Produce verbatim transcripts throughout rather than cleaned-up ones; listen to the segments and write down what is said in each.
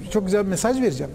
çok güzel bir mesaj vereceğim.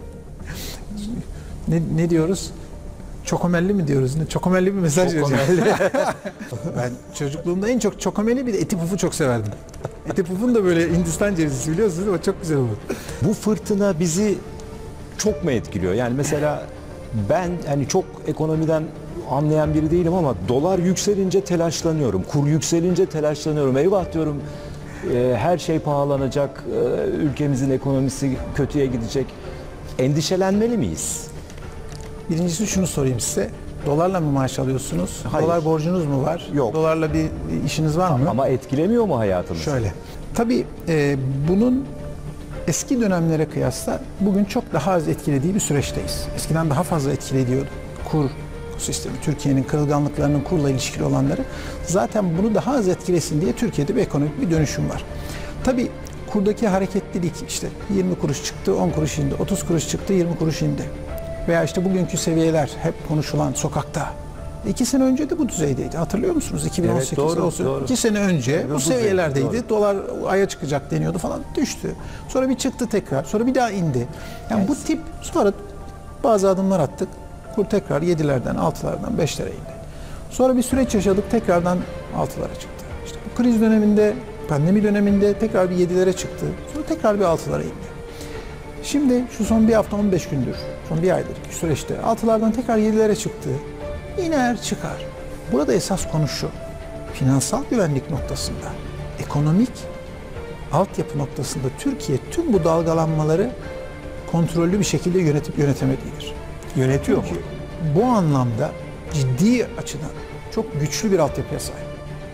Ne, ne diyoruz? Çokomelli mi diyoruz? Ne? Çokomelli bir mesaj vereceğim. Ben çocukluğumda en çok çokomeli bir de eti pufu çok severdim. Eti pufun da böyle Hindistan cevizisi biliyorsunuz ama çok güzel olur. Bu fırtına bizi çok mu etkiliyor? Yani mesela ben hani çok ekonomiden anlayan biri değilim ama dolar yükselince telaşlanıyorum. Kur yükselince telaşlanıyorum. Eyvah diyorum, e, her şey pahalanacak, e, ülkemizin ekonomisi kötüye gidecek. Endişelenmeli miyiz? Birincisi şunu sorayım size. Dolarla mı maaş alıyorsunuz? Hayır. Dolar borcunuz mu var? Yok. Dolarla bir işiniz var mı? Ama etkilemiyor mu hayatımızı? Şöyle. Tabii e, bunun eski dönemlere kıyasla bugün çok daha az etkilediği bir süreçteyiz. Eskiden daha fazla etkilediyordu. Kur sistemi, Türkiye'nin kırılganlıklarının kurla ilişkili olanları. Zaten bunu daha az etkilesin diye Türkiye'de bir ekonomik bir dönüşüm var. Tabii kurdaki hareketlilik işte yirmi kuruş çıktı, on kuruş indi, otuz kuruş çıktı, yirmi kuruş indi. Veya işte bugünkü seviyeler hep konuşulan sokakta. İki sene önce de bu düzeydeydi. Hatırlıyor musunuz? iki bin on sekiz evet, doğru, olsun. doğru. İki sene önce bu, bu seviyelerdeydi. Doğru. Dolar aya çıkacak deniyordu falan. Düştü. Sonra bir çıktı tekrar. Sonra bir daha indi. Yani evet. Bu tip sonra bazı adımlar attık. Kur tekrar yedilerden, altılardan beşlere indi. Sonra bir süreç yaşadık. Tekrardan altılara çıktı. İşte bu kriz döneminde, pandemi döneminde tekrar bir yedilere çıktı. Sonra tekrar bir altılara indi. Şimdi şu son bir hafta on beş gündür, son bir aydır ki süreçte altılardan tekrar yedilere çıktı. İner çıkar. Burada esas konu şu, finansal güvenlik noktasında, ekonomik altyapı noktasında Türkiye tüm bu dalgalanmaları kontrollü bir şekilde yönetip yönetemediğidir. Yönetiyor mu? Çünkü bu anlamda ciddi açıdan çok güçlü bir altyapıya sahip.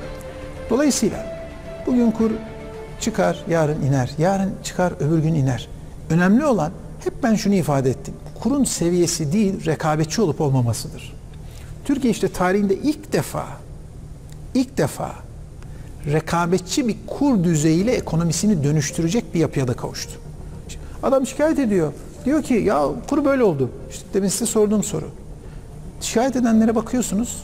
Dolayısıyla bugün kur çıkar, yarın iner, yarın çıkar, öbür gün iner. Önemli olan, hep ben şunu ifade ettim, kurun seviyesi değil, rekabetçi olup olmamasıdır. Türkiye işte tarihinde ilk defa, ilk defa rekabetçi bir kur düzeyiyle ekonomisini dönüştürecek bir yapıya da kavuştu. Adam şikayet ediyor. Diyor ki ya kur böyle oldu. İşte demin size sorduğum soru. Şikayet edenlere bakıyorsunuz.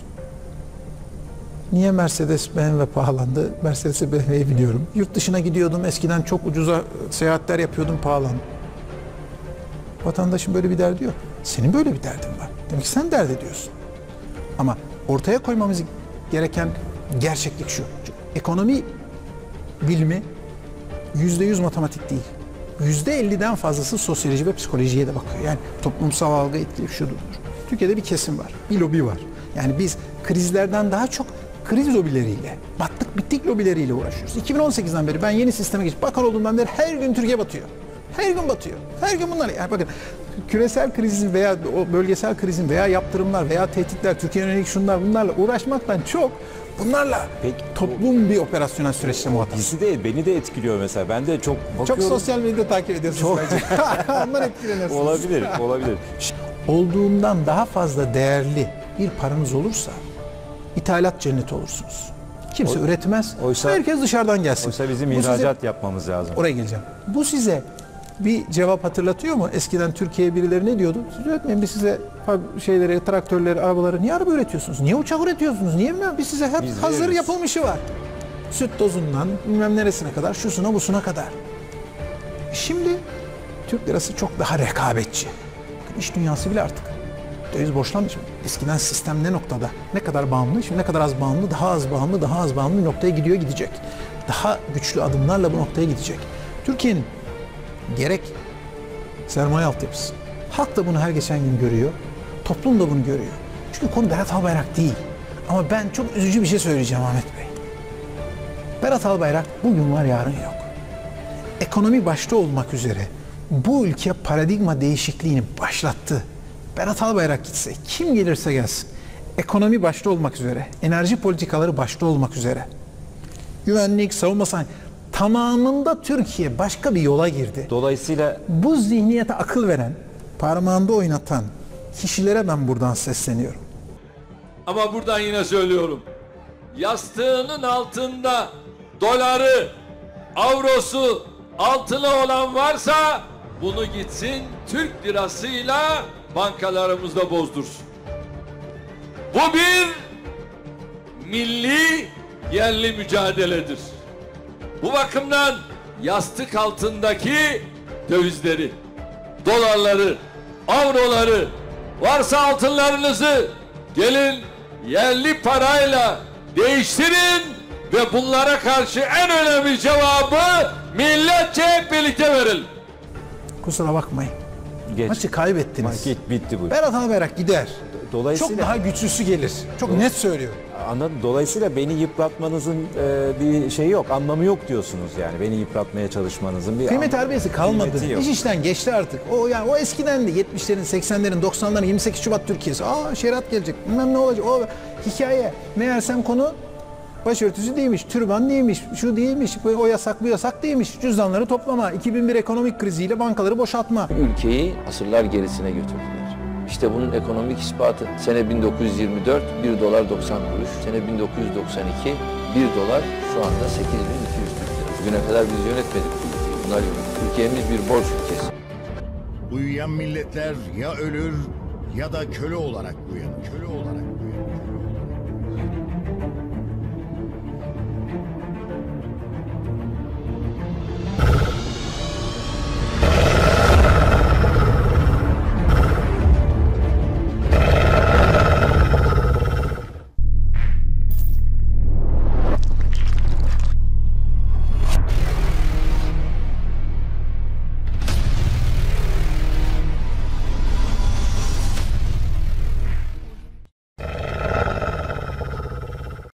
Niye Mercedes B M W pahalandı? Mercedes'e B M W'yi biliyorum. Yurt dışına gidiyordum. Eskiden çok ucuza seyahatler yapıyordum, pahalandı. Vatandaşın böyle bir derdi yok. Senin böyle bir derdin var. Demek ki sen dert ediyorsun. Ama ortaya koymamız gereken gerçeklik şu. Ekonomi bilimi yüzde yüz matematik değil. Yüzde elliden fazlası sosyoloji ve psikolojiye de bakıyor. Yani toplumsal algı etkili şudur. Türkiye'de bir kesim var. Bir lobi var. Yani biz krizlerden daha çok kriz lobileriyle, battık bittik lobileriyle uğraşıyoruz. iki bin on sekizden beri ben yeni sisteme geçip bakan olduğumdan beri her gün Türkiye batıyor. Her gün batıyor. Her gün bunlar. Yani bakın küresel krizin veya o bölgesel krizin veya yaptırımlar veya tehditler, Türkiye'ye yönelik şunlar bunlarla uğraşmaktan çok bunlarla peki, toplum bir operasyonel süreçte muhatap. Bizi de, beni de etkiliyor mesela. Ben de çok bakıyorum. Çok sosyal medyada takip ediyorsunuz bence. Ondan etkilenirsiniz. Olabilir, olabilir. Olduğundan daha fazla değerli bir paranız olursa ithalat cenneti olursunuz. Kimse o, üretmez. Oysa, herkes dışarıdan gelsin. Oysa bizim bu ihracat size, yapmamız lazım. Oraya geleceğim. Bu size bir cevap hatırlatıyor mu? Eskiden Türkiye'ye birileri ne diyordu? Siz üretmeyin, biz size şeyleri, traktörleri, arabaları niye araba üretiyorsunuz? Niye uçak üretiyorsunuz? Niye bilmem? Biz size hep biz hazır veririz. Yapılmışı var. Süt tozundan bilmem neresine kadar, şusuna busuna kadar. Şimdi Türk lirası çok daha rekabetçi. İş dünyası bile artık döviz borçlanmış. Eskiden sistem ne noktada? Ne kadar bağımlı? Şimdi ne kadar az bağımlı? Daha az bağımlı, daha az bağımlı bir noktaya gidiyor, gidecek. Daha güçlü adımlarla bu noktaya gidecek. Türkiye'nin gerek sermaye altyapısı. Halk da bunu her geçen gün görüyor. Toplum da bunu görüyor. Çünkü konu Berat Albayrak değil. Ama ben çok üzücü bir şey söyleyeceğim Ahmet Bey. Berat Albayrak bugün var, yarın yok. Ekonomi başta olmak üzere bu ülke paradigma değişikliğini başlattı. Berat Albayrak gitse, kim gelirse gelsin, ekonomi başta olmak üzere, enerji politikaları başta olmak üzere, güvenlik, savunma sanayi, tamamında Türkiye başka bir yola girdi. Dolayısıyla bu zihniyete akıl veren, parmağında oynatan kişilere ben buradan sesleniyorum. Ama buradan yine söylüyorum. Yastığının altında doları, avrosu, altılı olan varsa bunu gitsin Türk lirasıyla bankalarımızda bozdursun. Bu bir milli yerli mücadeledir. Bu bakımdan yastık altındaki dövizleri, dolarları, avroları, varsa altınlarınızı gelin yerli parayla değiştirin ve bunlara karşı en önemli cevabı milletçe hep birlikte verelim. Kusura bakmayın. Geç. Maçı kaybettiniz. Git bitti bu. Berat Albayrak gider. Dolayısıyla Çok daha güçlüsü gelir. Çok net söylüyorum. anladım. Dolayısıyla beni yıpratmanızın e, bir şeyi yok, anlamı yok diyorsunuz yani. Beni yıpratmaya çalışmanızın bir Kıymet anlamı- harbiyesi kalmadı. kıymeti yok. İş işten geçti artık. O yani o eskiden de yetmişlerin, seksenlerin, doksanların yirmi sekiz Şubat Türkiye'si. Aa şeriat gelecek. Bilmem ne olacak. O hikaye. Meğersem konu başörtüsü değilmiş, türban değilmiş, şu değilmiş, bu- o yasak bu yasak değilmiş. Cüzdanları toplama, iki bin bir ekonomik kriziyle bankaları boşaltma. Ülkeyi asırlar gerisine götürdüler. İşte bunun ekonomik ispatı. Sene bin dokuz yüz yirmi dört bir dolar doksan kuruş. Sene bin dokuz yüz doksan iki bir dolar şu anda sekiz bin iki yüz Türk lirası. Bugüne kadar biz yönetmedik bu ülkeyi. Bunlar yönetti. Türkiye'miz bir borç ülkesi. Uyuyan milletler ya ölür ya da köle olarak uyanır. Köle olarak.